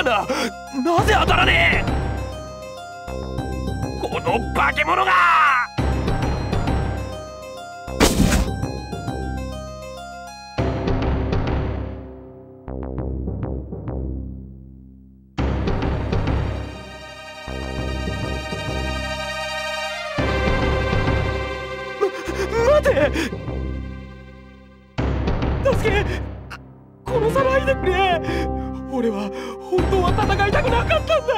だ。なぜ当たらねえ。この化け物が。待て。助け、殺さないでくれ。俺は本当は戦いたくなかったんだ。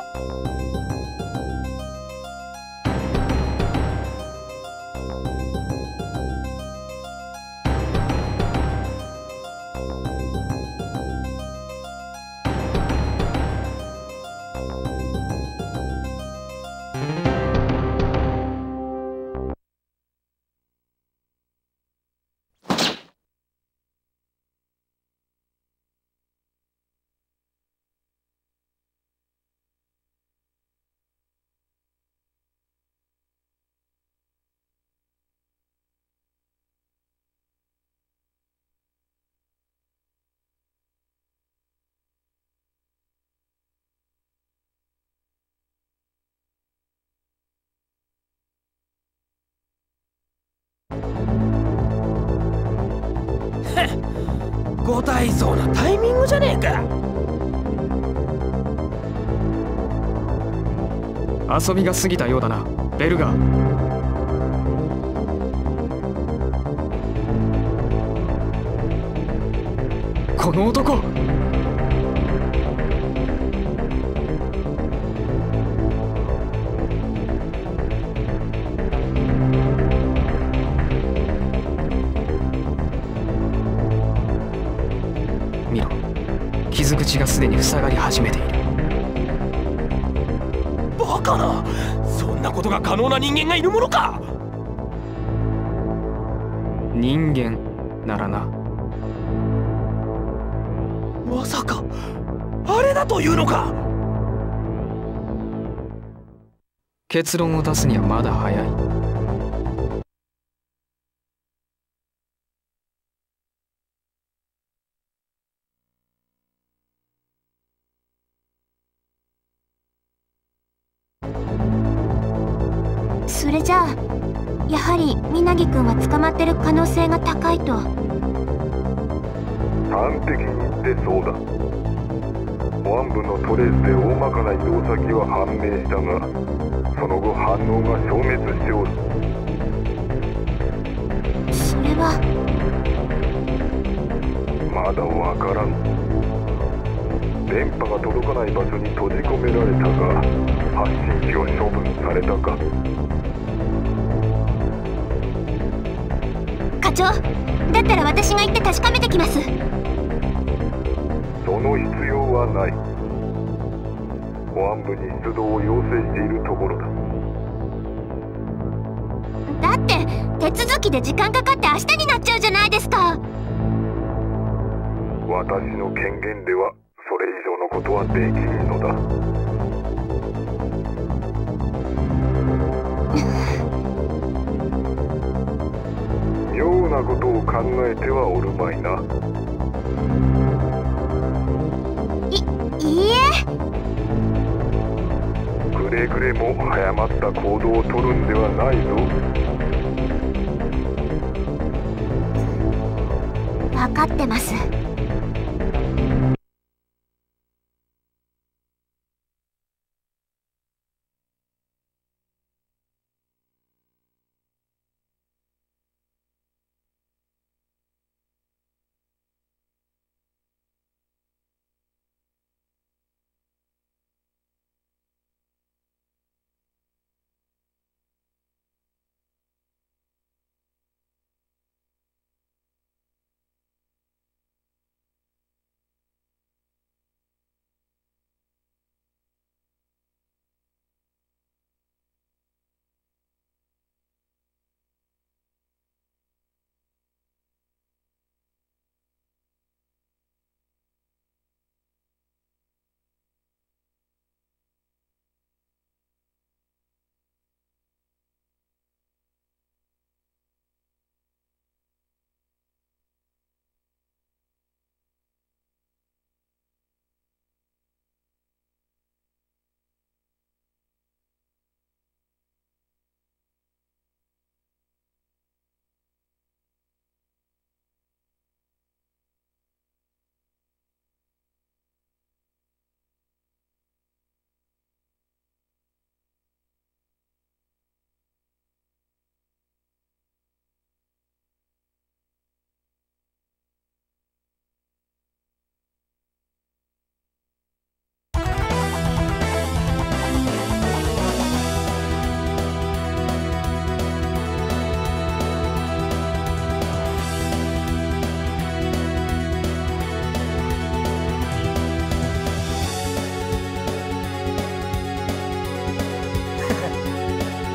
五体操なタイミングじゃねえか。 遊びが過ぎたようだな、ベルガー。この男。見ろ、傷口がすでに塞がり始めている。 バカな。そんなことが可能な人間がいるものか。 人間ならな。 まさかあれだというのか。 結論を出すにはまだ早い。 それじゃあやはり皆木君は捕まってる可能性が高いと。 端的に言ってそうだ。保安部のトレースで大まかな移動先は判明したが、その後反応が消滅しておる。 それはまだわからん。電波が届かない場所に閉じ込められたが、発信機を処分されたか。 課長、だったら私が行って確かめてきます。 その必要はない。保安部に出動を要請しているところだ。 だって手続きで時間かかって明日になっちゃうじゃないですか。 私の権限ではそれ以上のことはできんのだ。妙なことを考えてはおるまいな。 いいえ。 くれぐれも誤った行動をとるんではないぞ。 分かってます。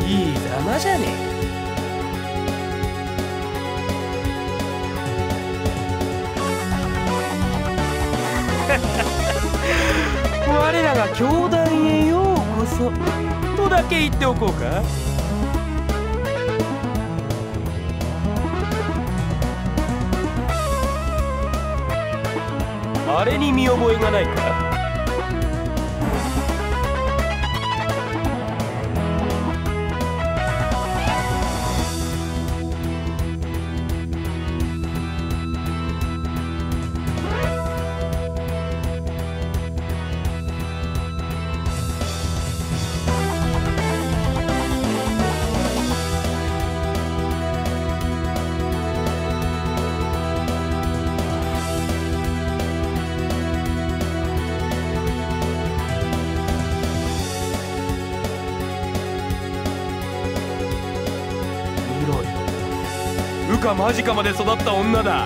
いいざまじゃねえ我らが教団へようこそとだけ言っておこうか。あれに見覚えがないか。羽化間近まで育った女だ。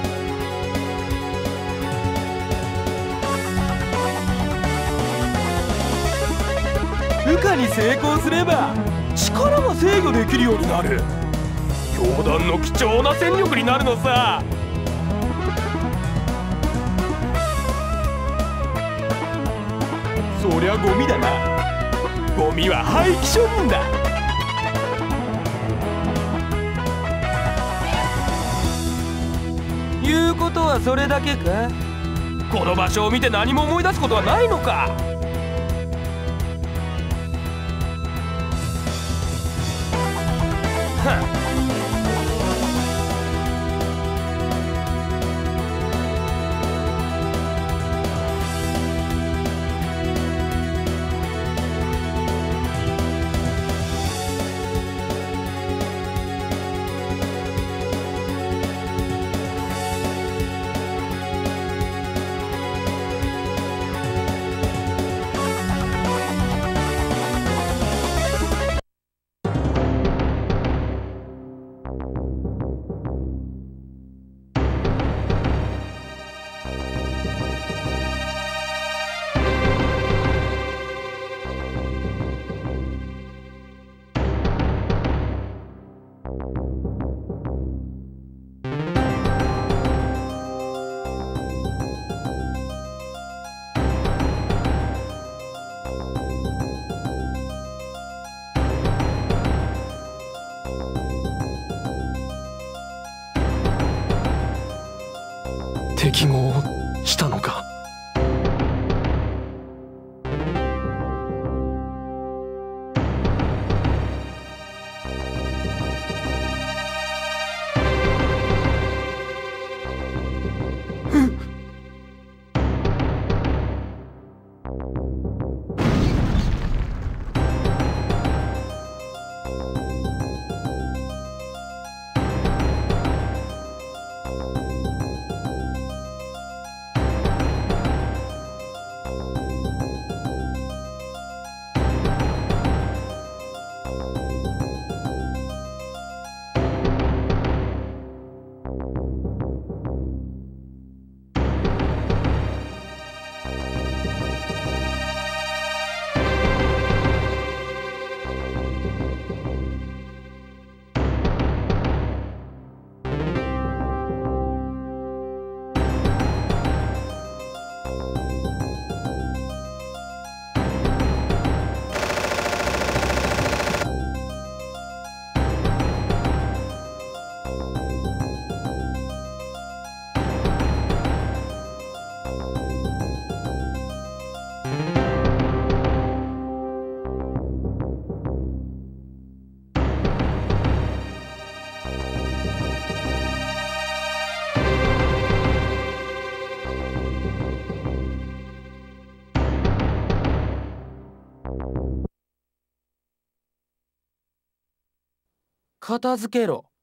羽化に成功すれば力が制御できるようになる。教団の貴重な戦力になるのさ。そりゃゴミだな。ゴミは廃棄処分だ。言うことはそれだけか。この場所を見て何も思い出すことはないのか。はっ。 適合したのか。片付けろ。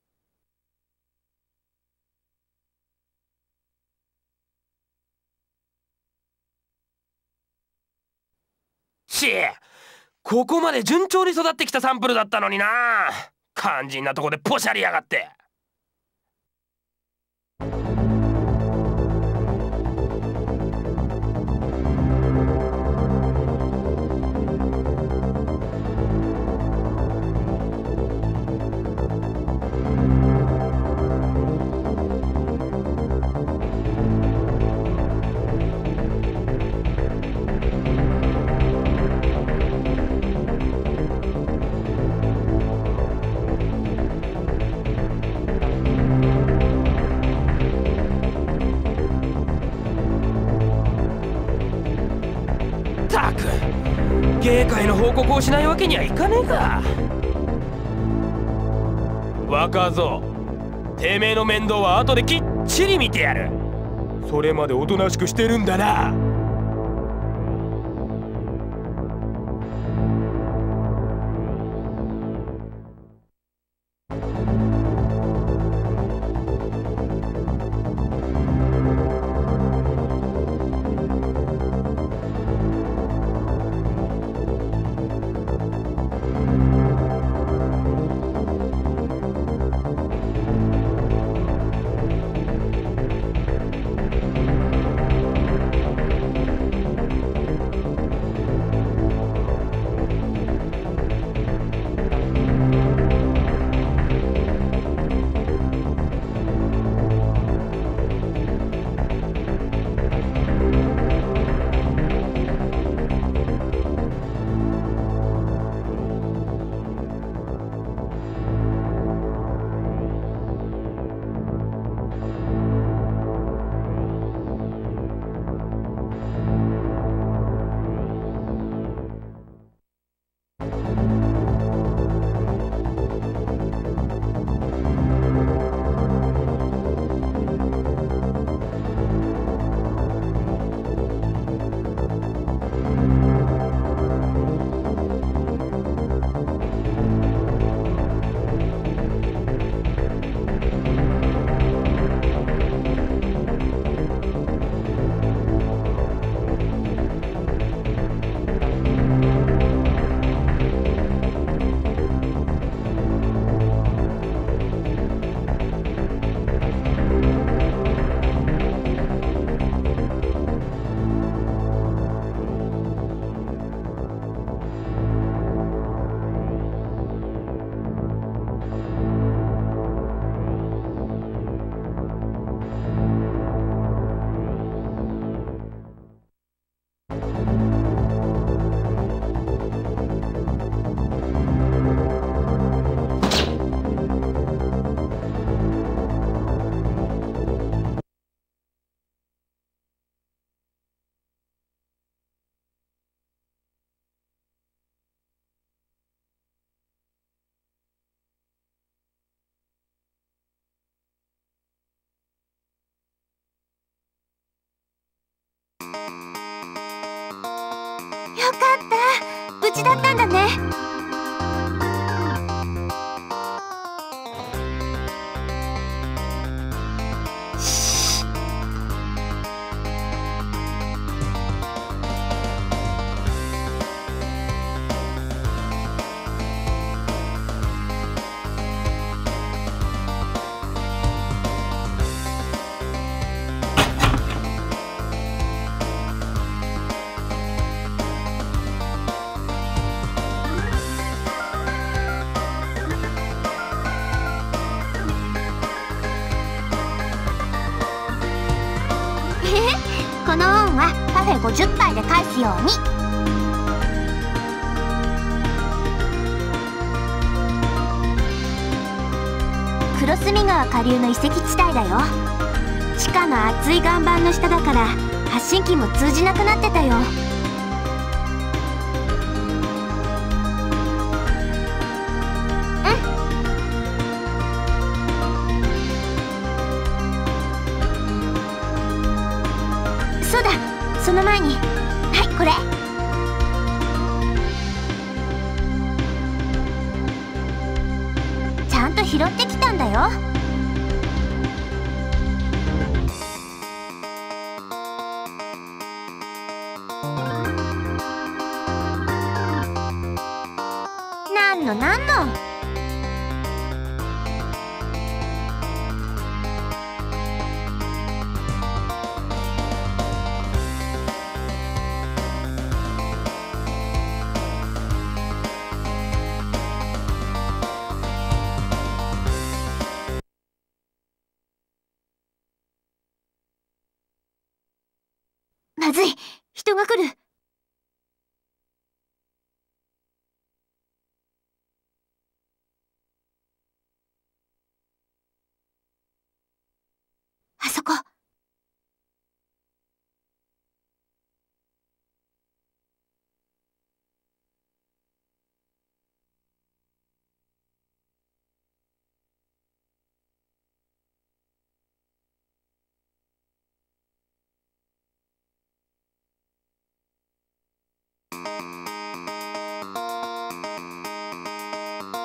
ここまで順調に育ってきたサンプルだったのにな。肝心なとこでポシャりやがって。 報告をしないわけにはいかねえか。若造、てめえの面倒は後できっちり見てやる。それまでおとなしくしてるんだな。 よかった、無事だったんだね。この恩はパフェ50杯で返すように。黒隅川下流の遺跡地帯だよ。地下の厚い岩盤の下だから発信機も通じなくなってたよ。そうだ、その前に、はい、これ。ちゃんと拾ってきたんだよ。なんのなんの。まずい、人が来る。あそこ。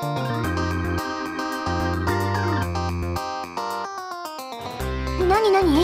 なになに？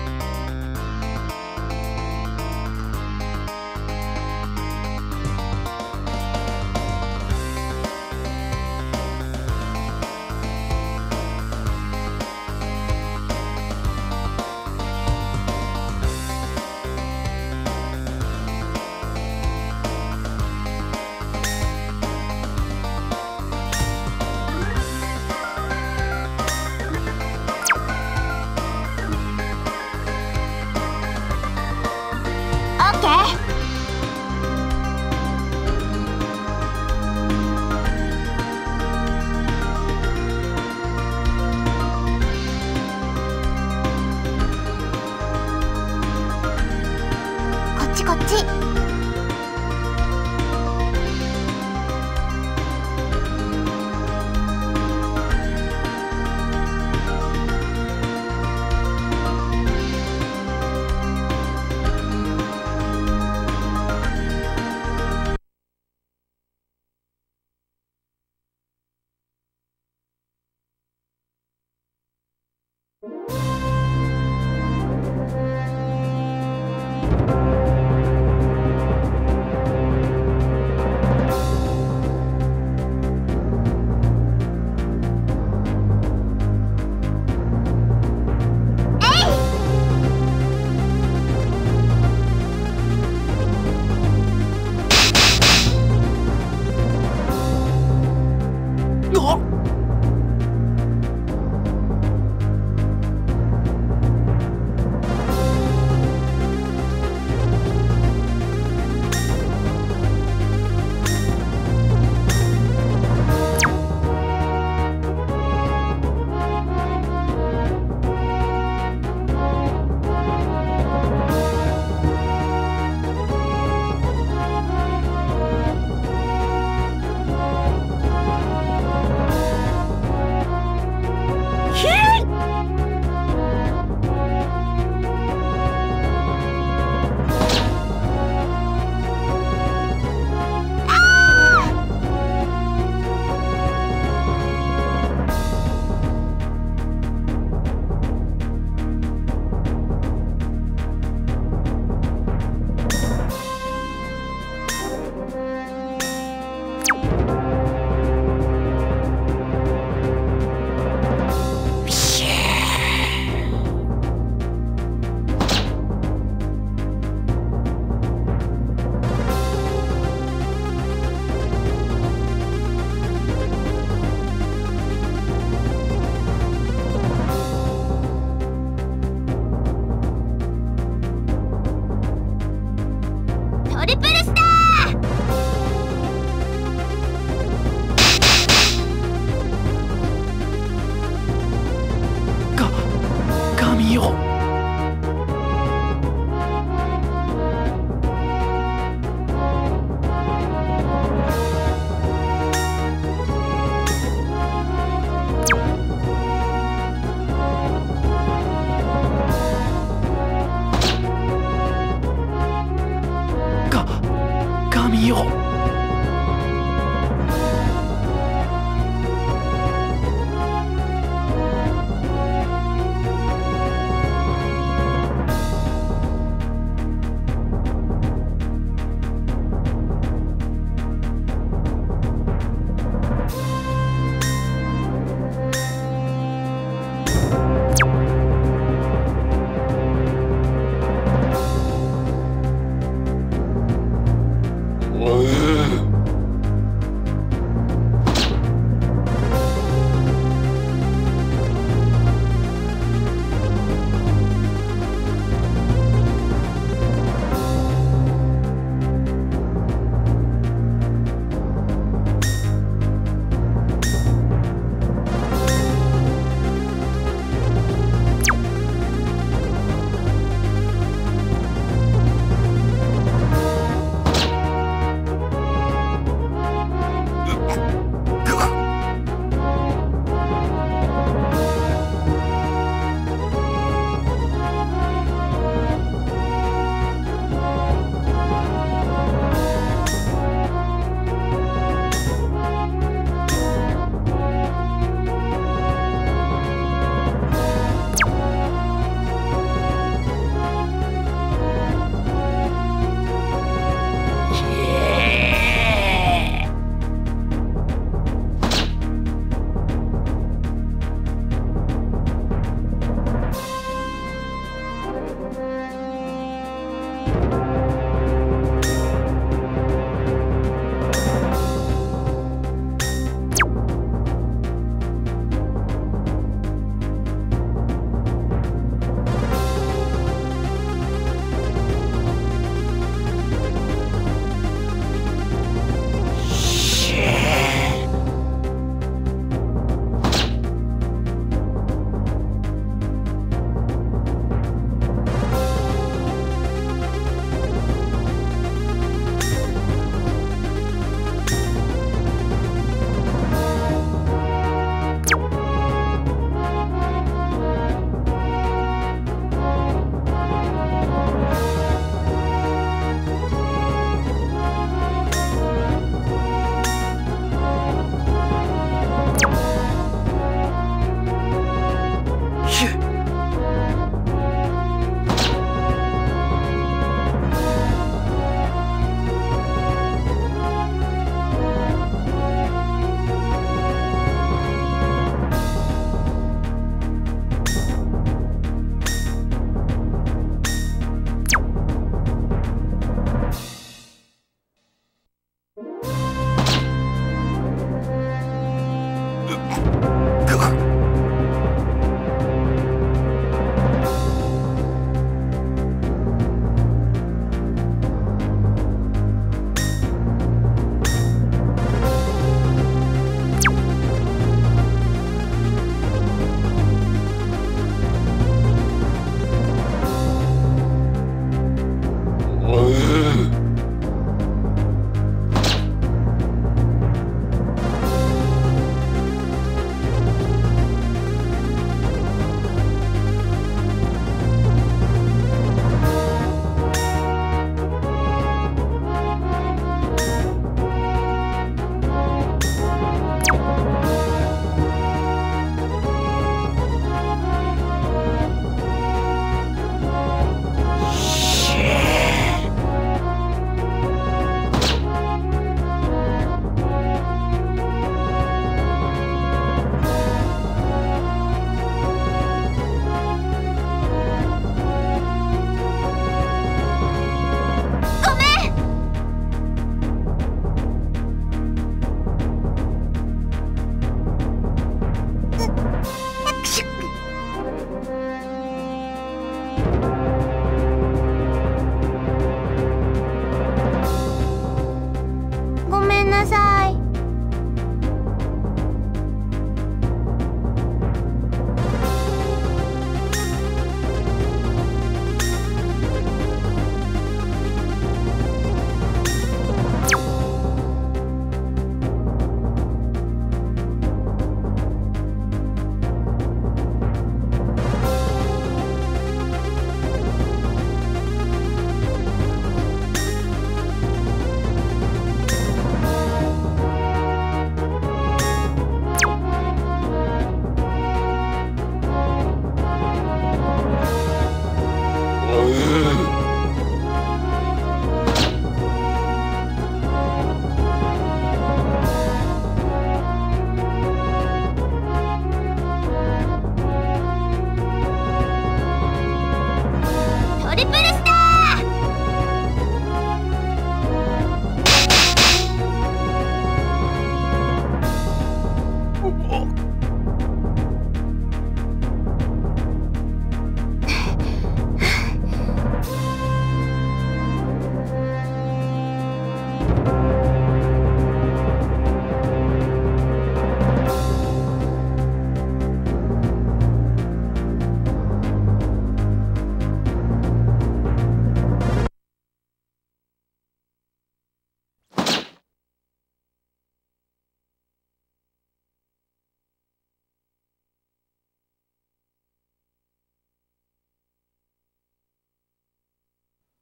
こっち。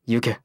行け。